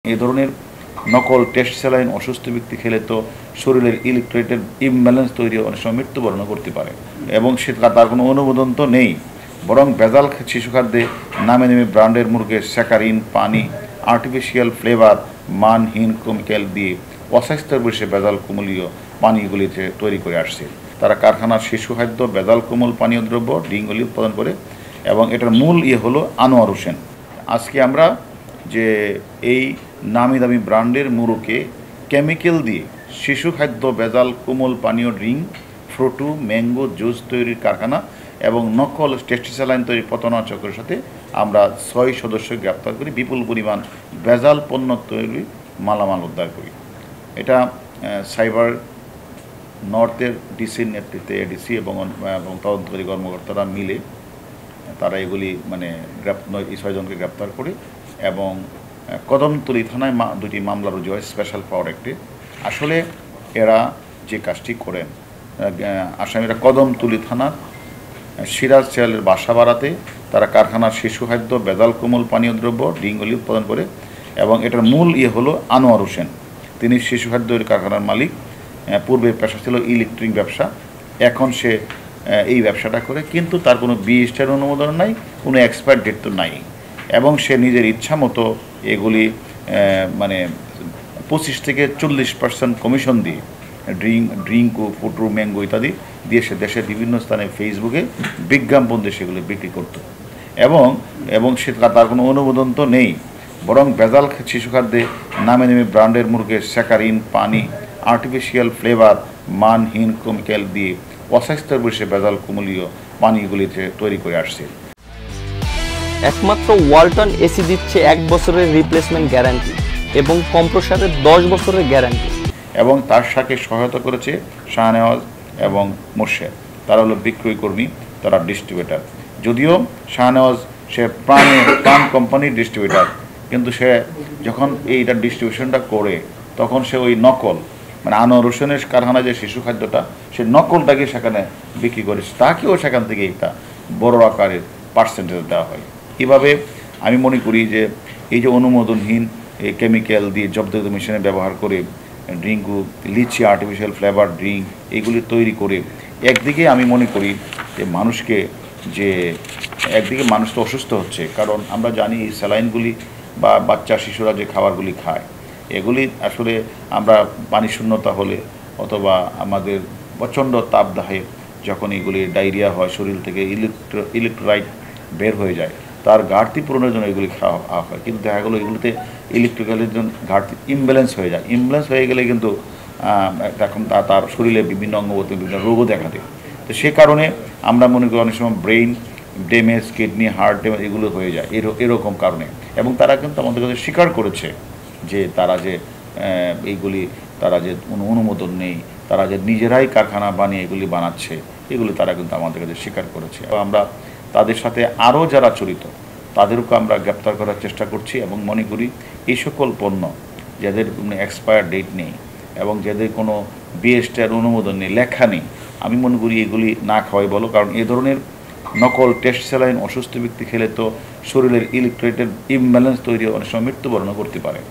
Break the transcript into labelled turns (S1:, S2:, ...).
S1: এ ধরনের নকল test saline অসুস্থ ব্যক্তি খেলে তো শরীরের ইলেকট্রোলাইটের ইমব্যালেন্স তৈরি অনেক সময় মৃত্যুবরণ করতে পারে এবং সে তার কোনো অনুমোদন তো নেই। বরং ভেজাল শিশু খাদ্যে নামে নামে ব্র্যান্ডের মুরগের স্যাকারিন, পানি, আর্টিফিশিয়াল ফ্লেভার, মানহীন কেমিক্যাল দিয়ে অস্বাস্থ্যের বসে ভেজাল কোমলীয় পানীয়গুলিতে তৈরি করে আসছে। তারা কারখানার শিশু খাদ্য ভেজাল কোমল পানীয় দ্রব্য ড্রিঙ্কগুলি উৎপাদন করে এবং এটার মূল হলো আনোয়ার হোসেন। আজকে আমরা যে এই নামি দামি ব্র্যান্ডের মুরুকে কেমিক্যাল দিয়ে শিশু খাদ্য ভেজাল কোমল পানীয় ড্রিঙ্ক, ফ্রুটু, ম্যাঙ্গো জুস তৈরির কারখানা এবং নকল টেস্ট স্যালাইন তৈরি পতনা চক্রের সাথে আমরা 6 সদস্য গ্রেপ্তার করি, বিপুল পরিমাণ ভেজাল পণ্য তৈরি মালামাল উদ্ধার করি। এটা সাইবার নর্থের ডিসির নেতৃত্বে এডিসি এবং তদন্তকারী কর্মকর্তারা মিলে তারা এগুলি এই 6 জনকে গ্রেপ্তার করে এবং কদমতলী থানায় 2টি মামলা রুজু হয় স্পেশাল পাওয়ার অ্যাক্টে। আসলে এরা যে কাজটি করেন, আসামিরা কদমতলী থানার সিরাজ চেয়ালের বাসা বাড়াতে তারা কারখানার শিশু খাদ্য ভেজাল কোমল পানীয় দ্রব্য ড্রিঙ্কগুলি উৎপাদন করে এবং এটার মূল হলো আনোয়ার হোসেন। তিনি শিশু খাদ্যের কারখানার মালিক। পূর্বে পেশা ছিল ইলেকট্রিক ব্যবসা, এখন সে এই ব্যবসাটা করে, কিন্তু তার কোনো বিএসটিআর অনুমোদন নাই, কোনো এক্সপায়ার ডেট তো নাই এবং সে নিজের ইচ্ছা মতো এগুলি 25 থেকে 40% কমিশন দিয়ে ড্রিঙ্ক ও ফুটু, ম্যাঙ্গো ইত্যাদি দিয়ে সে দেশের বিভিন্ন স্থানে ফেসবুকে বিজ্ঞাপন দিয়ে সেগুলি বিক্রি করত এবং সে তার কোনো অনুমোদন তো নেই। বরং ভেজাল শিশু খাদ্যে নামে নামে ব্র্যান্ডের মুরগের স্যাকারিন, পানি, আর্টিফিশিয়াল ফ্লেভার, মানহীন কেমিক্যাল দিয়ে অস্বাস্থ্যের বসে ভেজাল কোমলীয় পানীয়গুলিতে তৈরি করে আসছে।
S2: একমাত্র ওয়ালটন এসি দিচ্ছে 1 বছরের রিপ্লেসমেন্ট গ্যারান্টি এবং কম্প্রেসারের 10 বছরের গ্যারান্টি
S1: এবং তার সাথে সহায়তা করেছে শাহনেওয়াজ এবং মোর্শেদ। তারা হলো বিক্রয় কর্মী, তারা ডিস্ট্রিবিউটার। যদিও শাহনেওয়াজ সে প্রাণ কোম্পানির ডিস্ট্রিবিউটার, কিন্তু সে যখন এইটা ডিস্ট্রিবিউশনটা করে তখন সে ওই নকল আনোয়ার হোসেনের কারখানায় যে শিশু খাদ্যটা সে নকলটাকে সেখানে বিক্রি করেছে, তাকেও সেখান থেকে একটা বড় আকারের পার্সেন্টেজ দেওয়া হয়। এভাবে আমি মনে করি যে এই যে অনুমোদনহীন এই কেমিক্যাল দিয়ে জব্দকৃত মেশিনে ব্যবহার করে ড্রিঙ্কু, লিচি, আর্টিফিশিয়াল ফ্লেভার ড্রিঙ্ক এইগুলি তৈরি করে একদিকে আমি মনে করি যে একদিকে মানুষ তো অসুস্থ হচ্ছে, কারণ আমরা জানি এই স্যালাইনগুলি বা বাচ্চা শিশুরা যে খাবারগুলি খায় এগুলি আসলে আমরা পানি শূন্যতা হলে অথবা আমাদের প্রচণ্ড তাপদাহে যখন এগুলি ডায়রিয়া হয়, শরীর থেকে ইলেকট্রোলাইট বের হয়ে যায়, তার ঘাটতি পূরণের জন্য এগুলি খাওয়া হয়। কিন্তু দেখা গেলো এগুলিতে ইলেকট্রিক্যালের জন্য ঘাটতি ইমব্যালেন্স হয়ে যায়। ইমব্যালেন্স হয়ে গেলে কিন্তু তখন তার শরীরে বিভিন্ন অঙ্গবর্তী বিভিন্ন রোগও দেখা দেয়। তো সে কারণে আমরা মনে করি অনেক সময় brain damage, kidney, heart damage এগুলো হয়ে যায় এরকম কারণে। এবং তারা কিন্তু আমাদের কাছে স্বীকার করেছে যে তারা যে অনুমোদন নেই, তারা যে নিজেরাই কারখানা বানিয়ে এগুলি বানাচ্ছে, এগুলি তারা কিন্তু আমাদের কাছে স্বীকার করেছে। আমরা তাদের সাথে আরও যারা জড়িত তাদেরকে আমরা গ্রেপ্তার করার চেষ্টা করছি এবং মনে করি এই সকল পণ্য যাদের কোনো এক্সপায়ার ডেট নেই এবং যাদের কোনো বিএসটিআর অনুমোদন নেই, লেখা নেই, আমি মনে করি এগুলি না খাওয়াই বলো। কারণ এ ধরনের নকল টেস্ট স্যালাইন অসুস্থ ব্যক্তি খেলে তো শরীরের ইলেকট্রোলাইটের ইমব্যালেন্স তৈরি অনেক সময় মৃত্যুবরণ করতে পারে।